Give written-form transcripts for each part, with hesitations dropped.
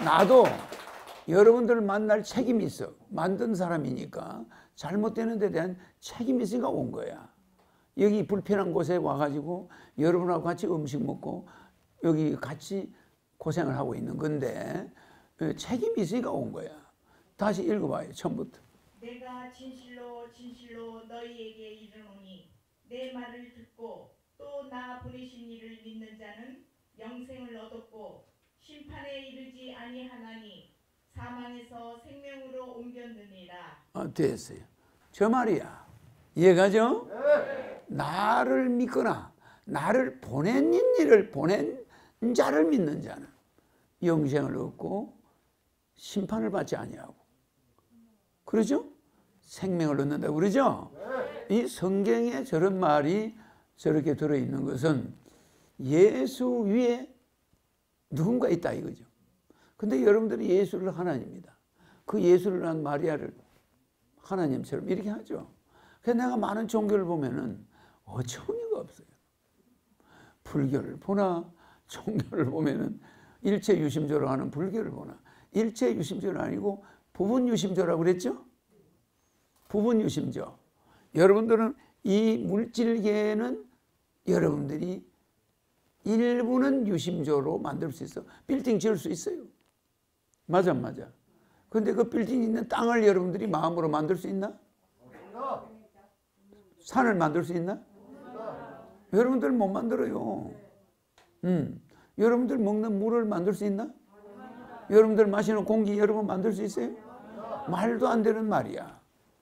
나도 여러분들을 만날 책임이 있어. 만든 사람이니까 잘못되는 데 대한 책임이 있으니까 온 거야. 여기 불편한 곳에 와가지고 여러분하고 같이 음식 먹고 여기 같이 고생을 하고 있는 건데 책임이 있으니까 온 거야. 다시 읽어봐요. 처음부터. 내가 진실로 진실로 너희에게 이르노니 내 말을 듣고 또 나 보내신 이를 믿는 자는 영생을 얻었고 심판에 이르지 아니하나니 사망에서 생명으로 옮겼느니라. 됐어요. 저 말이야. 이해가죠? 나를 믿거나 나를 보낸 이를 보낸 자를 믿는 자는 영생을 얻고 심판을 받지 아니하고, 그러죠? 생명을 얻는다고 그러죠? 이 성경에 저런 말이 저렇게 들어있는 것은 예수 위에 누군가 있다 이거죠. 근데 여러분들이 예수를 하나님이다. 그 예수를 한 마리아를 하나님처럼 이렇게 하죠. 그래서 내가 많은 종교를 보면은 어처구니가 없어요. 불교를 보나 종교를 보면은 일체유심조로 하는 불교를 보나 일체유심조는 아니고 부분유심조라고 그랬죠? 부분유심조. 여러분들은 이 물질계는 여러분들이 일부는 유심조로 만들 수 있어. 빌딩 지을 수 있어요. 맞아, 맞아. 그런데 그 빌딩 있는 땅을 여러분들이 마음으로 만들 수 있나? 산을 만들 수 있나? 여러분들 못 만들어요. 여러분들 먹는 물을 만들 수 있나? 여러분들 마시는 공기 여러분 만들 수 있어요? 말도 안 되는 말이야.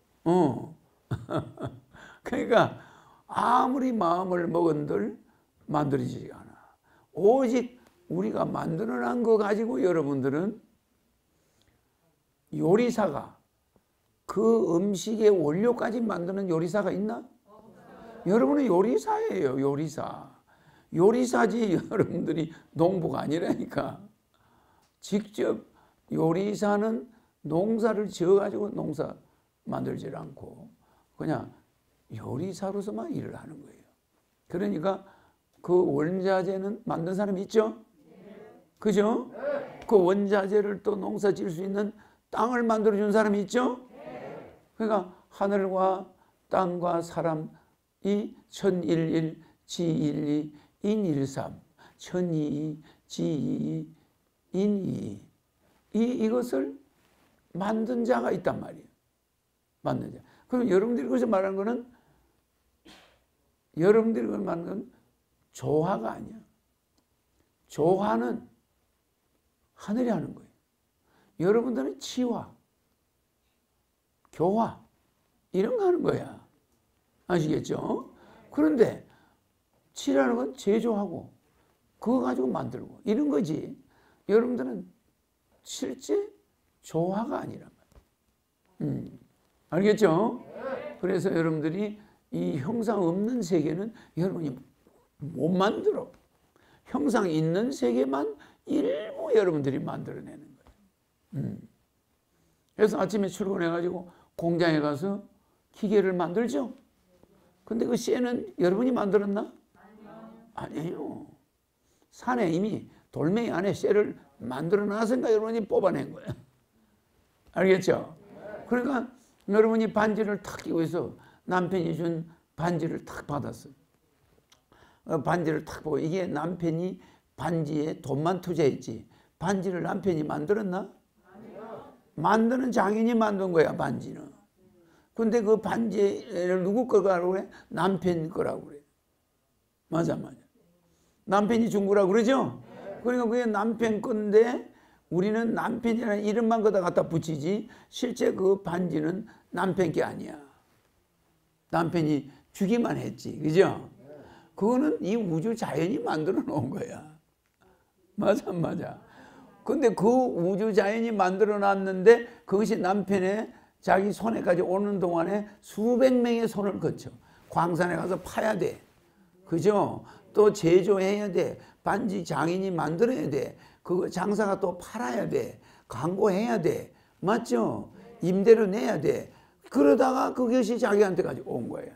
그러니까 아무리 마음을 먹은들 만들어지지 않아. 오직 우리가 만들어낸 거 가지고 여러분들은 요리사가 그 음식의 원료까지 만드는 요리사가 있나? 여러분은 요리사예요. 요리사. 요리사지 여러분들이 농부가 아니라니까. 직접 요리사는 농사를 지어가지고 농사 만들지 않고 그냥 요리사로서만 일을 하는 거예요. 그러니까 그 원자재는 만든 사람이 있죠? 그죠? 그 원자재를 또 농사 지을 수 있는 땅을 만들어준 사람이 있죠? 그러니까 하늘과 땅과 사람이 천일일, 지일이, 인일삼, 천이이, 지이이, 인이이. 이것을 만든 자가 있단 말이에요. 만든 자. 그럼 여러분들이 거기서 말하는 거는 여러분들이 말하는 건 조화가 아니야. 조화는 하늘이 하는 거예요. 여러분들은 치화, 교화 이런 거 하는 거야. 아시겠죠? 그런데 치라는 건 제조하고 그거 가지고 만들고 이런 거지. 여러분들은 실제 조화가 아니란 말이야. 알겠죠? 그래서 여러분들이 이 형상 없는 세계는 여러분이 못 만들어. 형상 있는 세계만 일부 여러분들이 만들어내는 거예요. 그래서 아침에 출근해가지고 공장에 가서 기계를 만들죠? 근데 그 쇠는 여러분이 만들었나? 아니에요. 산에 이미 돌멩이 안에 쇠를 만들어 놨으니까 여러분이 뽑아낸 거예요. 알겠죠? 그러니까 여러분이 반지를 탁 끼고 있어. 남편이 준 반지를 탁 받았어. 반지를 탁 보고 이게 남편이 반지에 돈만 투자했지. 반지를 남편이 만들었나? 만드는 장인이 만든 거야, 반지는. 근데 그 반지를 누구 거라고 그래? 남편 거라고 그래. 맞아, 맞아. 남편이 준 거라고 그러죠? 그러니까 그게 남편 건데 우리는 남편이라는 이름만 거다 갖다 붙이지 실제 그 반지는 남편 게 아니야. 남편이 주기만 했지. 그죠? 그거는 이 우주 자연이 만들어 놓은 거야. 맞아, 맞아. 근데 그 우주 자연이 만들어 놨는데 그것이 남편의 자기 손에까지 오는 동안에 수백 명의 손을 거쳐. 광산에 가서 파야 돼. 그죠? 또 제조해야 돼. 반지 장인이 만들어야 돼. 그거 장사가 또 팔아야 돼. 광고해야 돼. 맞죠? 임대료 내야 돼. 그러다가 그것이 자기한테까지 온 거야.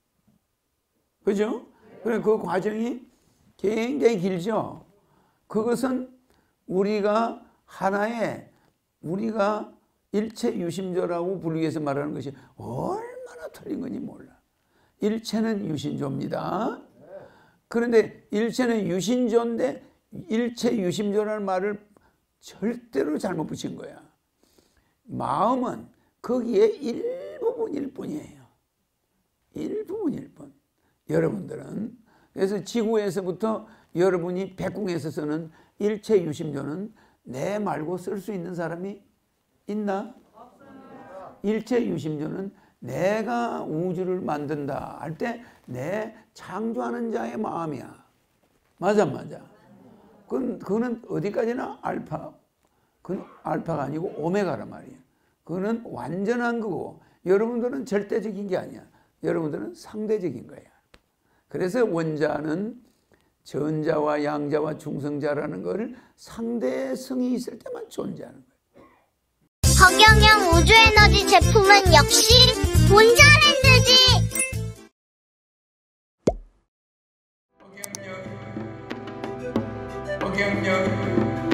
그죠? 그래 그 과정이 굉장히 길죠. 그것은 우리가 하나의 우리가 일체 유심조라고 부르기 위해서 말하는 것이 얼마나 틀린 건지 몰라. 일체는 유심조입니다. 그런데 일체는 유심조인데 일체 유심조라는 말을 절대로 잘못 붙인 거야. 마음은 거기에 일부분일 뿐이에요. 일부분일 뿐. 여러분들은 그래서 지구에서부터 여러분이 백궁에서 쓰는 일체 유심조는 내 말고 쓸 수 있는 사람이 있나? 없습니다. 일체 유심조는 내가 우주를 만든다 할 때 내 창조하는 자의 마음이야. 맞아. 그거는 어디까지나 알파. 그건 알파가 아니고 오메가란 말이야. 그거는 완전한 거고 여러분들은 절대적인 게 아니야. 여러분들은 상대적인 거야. 그래서 원자는 전자와 양자와 중성자라는 것을 상대성이 있을 때만 존재하는 거예요. 허경영 우주에너지 제품은 역시 본자랜드지. 허경영